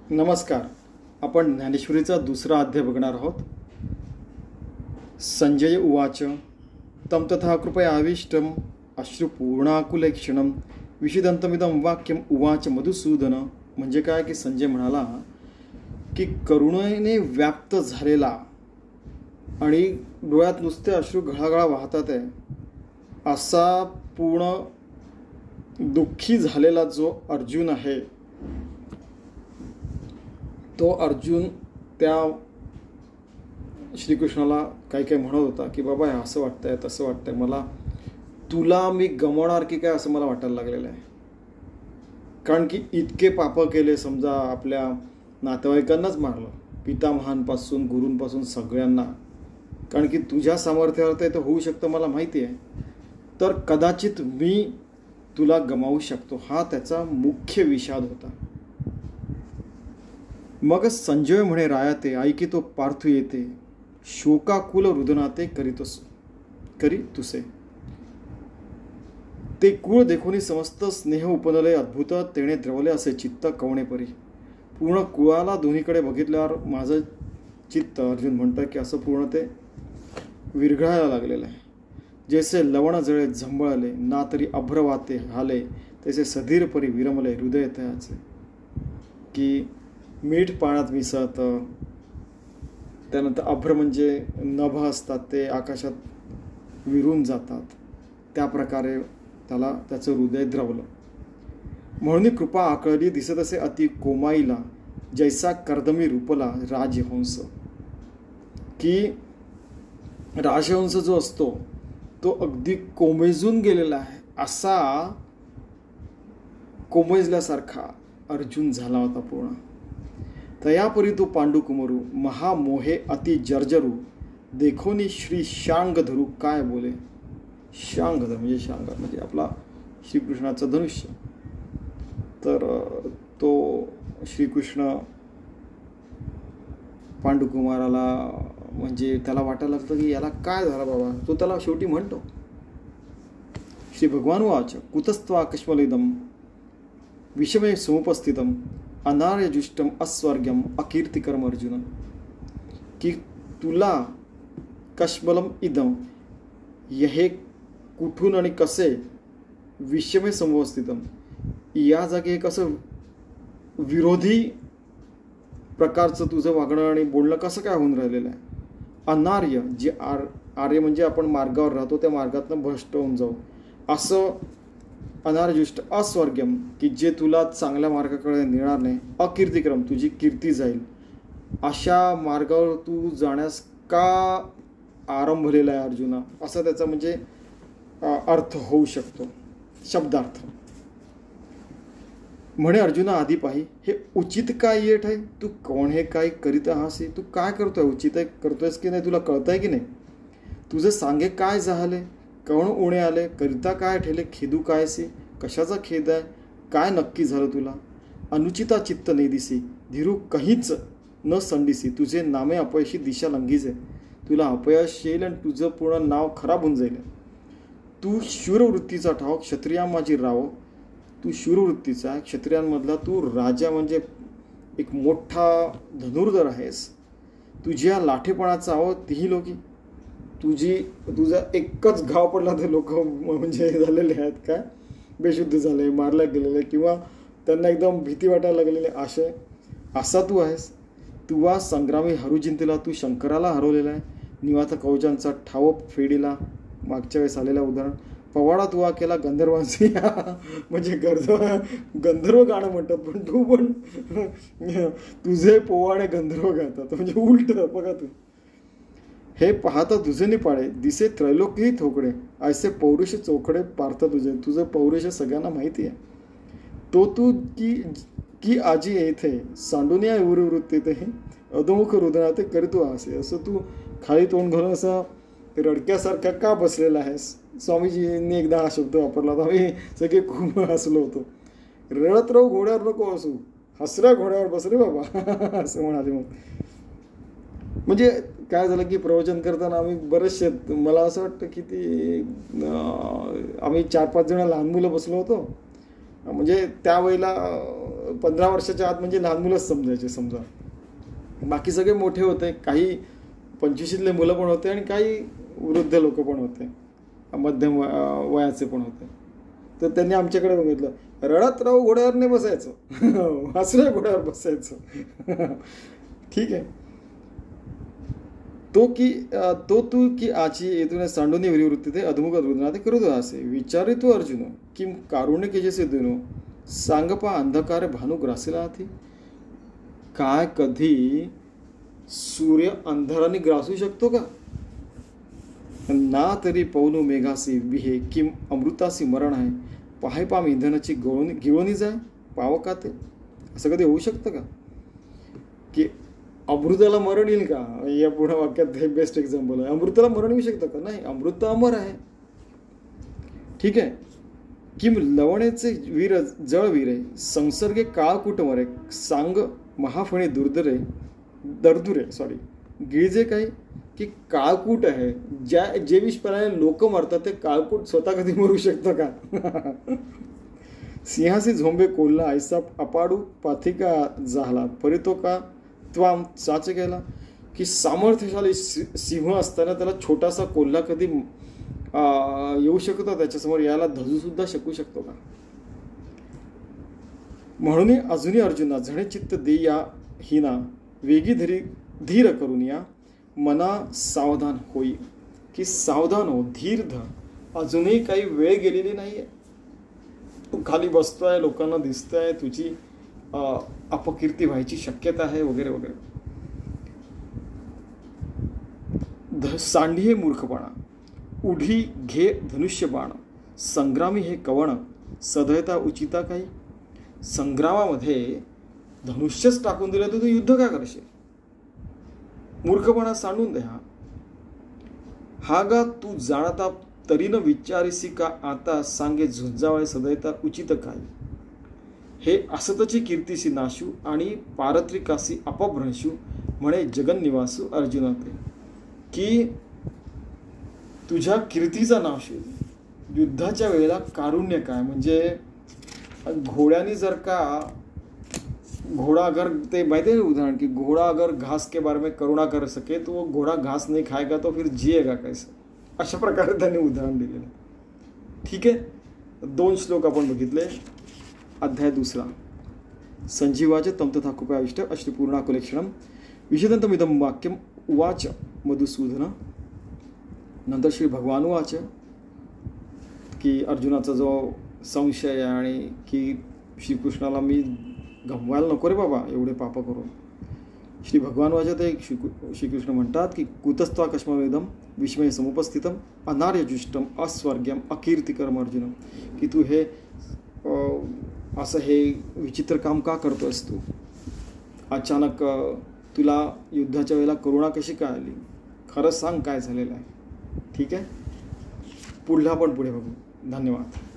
नमस्कार. आपण ज्ञानेश्वरीचा दुसरा अध्याय बघणार आहोत. संजय उवाच तं तथा कृपयाविष्टम् अश्रुपूर्णाकुलेक्षणं विषिदन्तमिदं वाक्यम उवाच मधुसूदन. म्हणजे काय की संजय म्हणाला की करुणेने व्याप्त झालेला आणि डोळ्यात नुसते अश्रू घळाघळा वाहतात आहे असा पूर्ण दुःखी झालेला जो अर्जुन आहे, तो अर्जुन त्या श्रीकृष्णाला काही काही म्हणत होता की बाबा हे असं वाटतंय तसं वाटतंय, मला तुला मी गमावणार की काय असं मला वाटायला लागलेलं आहे. कारण की इतके पापं केले, समजा आपल्या नातेवाईकांनाच मारलं, पितामहांपासून गुरूंपासून सगळ्यांना. कारण की तुझ्या सामर्थ्यावर ते होऊ शकतं मला माहिती आहे, तर कदाचित मी तुला गमावू शकतो, हा त्याचा मुख्य विषाद होता. मग संजय म्हणे रायाते ऐकी तो पार्थू येते शोकाकुल रुदनाते करी तुसे. ते कुळ देखुनी समस्त स्नेह उपनले अद्भुत तेणे द्रवले असे चित्त कवणेपरी. पूर्ण कुळाला दोन्हीकडे बघितल्यावर माझं चित्त, अर्जुन म्हणतं की असं पूर्ण ते विरघळायला लागलेलं आहे. जैसे लवण जळे झंबळले ना तरी अभ्रवाते हाले तैसे सधीर परी विरमले हृदय तयाचे. की मीठ पाण्यात मिसळतं, त्यानंतर अभ्र म्हणजे नभ असतात ते आकाशात विरून जातात, त्या प्रकारे त्याला त्याचं हृदय द्रवलं. म्हणून कृपा आकळली दिसत असे अति कोमाईला जैसा कर्दमी रूपला राजहंस. की राजहंस जो असतो तो अगदी कोमेजून गेलेला आहे असा कोमेजल्यासारखा अर्जुन झाला होता पूर्ण. तयापरी तो पांडुकुमरू महामोहे अति जर्जरू देखोनी श्री शांग धरू काय बोले. शांगधर म्हणजे शांग म्हणजे आपला श्रीकृष्णाचं धनुष्य. तर तो श्रीकृष्ण पांडुकुमाराला म्हणजे त्याला वाटायला लागतं की याला काय झालं बाबा. तो त्याला शेवटी म्हणतो श्री भगवान वाच कुतस्त्वा कश्मलिदम विषमे समुपस्थितम अनार्यजुष्टम अस्वर्ग्यम अकीर्तिकरम अर्जुन. की तुला कश्मलम इदम हे कुठून आणि कसे विषमे समवस्थितम या जागी एक असं विरोधी प्रकारचं तुझं वागणं आणि बोलणं कसं काय होऊन राहिलेलं आहे. अनार्य जे आर्य म्हणजे आपण मार्गावर राहतो त्या मार्गातनं भ्रष्ट होऊन जाऊ असं अनार्यजुष्ट. अस्वर्ग्यम की जे तुला चांगल्या मार्गाकडे नेणार नाही. अकीर्तिक्रम तुझी कीर्ती जाईल अशा मार्गावर तू जाण्यास का आरंभलेला आहे अर्जुना, असा त्याचा म्हणजे अर्थ होऊ शकतो, शब्दार्थ. म्हणे अर्जुना आधी पाही हे उचित काय येत आहे, तू कोण हे काय करीत आहासी. तू काय करतोय, उचित आहे करतोयस की नाही, तुला कळतंय की नाही. तुझं सांगे काय झाले, कवण उणे आले, करिता काय ठेले, खेदू कायसी. कशाचा खेद आहे, काय नक्की झालं तुला. अनुचिता चित्त नाही दिसी धीरू कहीच न संडिसी. तुझे नामे अपयशी दिशा लंघीचे. तुला अपयश येईल आणि तुझं पूर्ण नाव खराब होऊन जाईल. तू शूरवृत्तीचा ठाव क्षत्रिया माझी राव. तू शूरवृत्तीचा क्षत्रियांमधला तू राजा म्हणजे एक मोठा धनुर्धर आहेस. तुझ्या लाठेपणाचा आव तीही लोकी. तुझा एकच घाव पडला तर लोक म्हणजे झालेले आहेत काय, बेशुद्ध झाले, मारल्या गेलेले किंवा त्यांना एकदम भीती वाटायला लागलेले आशय असा तू आहेस. तुवा संग्रामी हरुजिंतीला तू शंकराला हरवलेला आहे. निवाता कवचांचा ठाव फेडीला मागच्या वेळेस आलेला उदाहरण. पवाडा तुवा केला गंधर्वांची म्हणजे गंधर्व गाणं म्हणतात, पण तू पण तुझे पोवाडे गंधर्व गातात म्हणजे उलट बघा. तू हे पाहता तुझे पाळे दिसे त्रैलोक्यही थोकडे ऐसे पौरुष चोखडे पार्थ तुझे. तुझं पौरुष सगळ्यांना माहिती आहे. तो तू की आजी येथे सांडून या वृत्ती ते अधोमुख हृदया ते करीतो असे. असं तू खाली तोंड घालून असं रडक्यासारखा का बसलेला आहेस. स्वामीजींनी एकदा हा शब्द वापरला होता, आम्ही सगळे खूप हसलो होतो. रडत राहू घोड्यावर नको असू, हसऱ्या घोड्यावर बस रे बाबा असं म्हणाले. मग म्हणजे काय झालं की प्रवचन करताना आम्ही बरेचसे, मला असं वाटतं की ती आम्ही 4-5 जण लहान मुलं बसलो होतो म्हणजे त्यावेळेला 15 वर्षाच्या आत म्हणजे लहान मुलंच समजायचे समजा. बाकी सगळे मोठे होते, काही 25शीतले मुलं पण होते आणि काही वृद्ध लोक पण होते, मध्यम वयाचे पण होते. तर त्यांनी आमच्याकडे बघितलं, रडत राहू घोड्यावर नाही बसायचं, हसऱ्या घोड्यावर बसायचं. ठीक आहे. तो तू की आची येथून सांडून विवृत्ती ते अधमुख अद्भुतना ते करू असे विचारे तू अर्जुन किम कारुण्य केजेसे देनो सांग पा अंधकार भानू ग्रासेला हाती. काय कधी सूर्य अंधाराने ग्रासू शकतो का? ना तरी पवनु मेघासी विहे किम अमृतासी मरण आहे पाहे पाम इंधनाची गिळवणी जाय पाव का ते. असं कधी होऊ शकतं का की अमृताला मरण येईल का? या पुढे वाक्यात हे बेस्ट एक्झाम्पल आहे. अमृताला मरण येऊ शकतं का? नाही, अमृत अमर आहे. ठीक आहे. किम लवणेचे वीर जळ वीरे संसर्गे काळ कुटमरे सांग महाफणे दुर्दरे गिळजे काय की काळकूट आहे. जे विषपणाने लोक मरतात ते काळकूट स्वतः कधी मरू शकतं का? सिंहासी झोंबे कोल्हा ऐसा अपाडू पाथिका झाला परितो का त्वाम साच गेला. की सामर्थ्यशाली सिंह असताना त्याला छोटासा कोल्हा कधी येऊ शकतो, त्याच्यासमोर यायला धजू सुद्धा शकू शकतो का? म्हणून अजूनही अर्जुना झणे चित्त दे या हिना वेगी धीर करून या मना सावधान होई. की सावधान हो, धीर धर. अजूनही काही वेळ गेलेली नाहीये. तू खाली बसतोय, लोकांना दिसतंय, तुझी अपकीर्ती व्हायची शक्यता आहे वगैरे वगैरे. सांडी हे मूर्खपणा उढी घे धनुष्य बाण संग्रामी हे कवण सदयता उचिता काही. संग्रामामध्ये धनुष्यच टाकून दिलं तर तू युद्ध का करशील? मूर्खपणा सांडून दे. हा गा तू जाणता तरी न विचारिसी का आता सांगे झुंजावळे सदयता उचित काय. हे असतची कीर्तीसी नाशू आणि पारत्रिकासी अपभ्रंशू म्हणे जगन्निवासू अर्जुना ते. की तुझ्या कीर्तीचा नाश होईल. युद्धाच्या वेळेला कारुण्य काय म्हणजे घोड्याने जर का घोड़ा अगर ते माहिती है उदाहरण कि घोड़ा अगर घास के बारे में करुणा कर सके तो वो घोड़ा घास नहीं खाएगा तो फिर जिएगा कैसे. अशा प्रकारे त्यांनी उदाहरण दिलेलं. ठीक आहे. 2 श्लोक आपण बघितले. अध्याय 2 संजीवाच तम तथा कृपयाविष्ट अश्रुपूर्णाकुलेक्षणम विषदंतमिदं वाक्यम उवाच मधुसूदन. नंतर श्री भगवान उवाच की अर्जुनाचा जो संशय आहे आणि की श्रीकृष्णाला मी गमवायला नको रे बाबा एवढे पाप करून. श्री भगवान वाचत श्रीकृष्ण म्हणतात की कुतस्त्वा कश्मवेदम विस्मय समुपस्थितम अनार्यजुष्टम अस्वर्ग्यम अकीर्तिकरम अर्जुन. की तू हे असं हे विचित्र काम का करतोयस? तू अचानक तुला युद्धाच्या वेळेला करुणा कशी काय आली? खरंच सांग काय झालेलं आहे. ठीक आहे. पुढे बघू. धन्यवाद.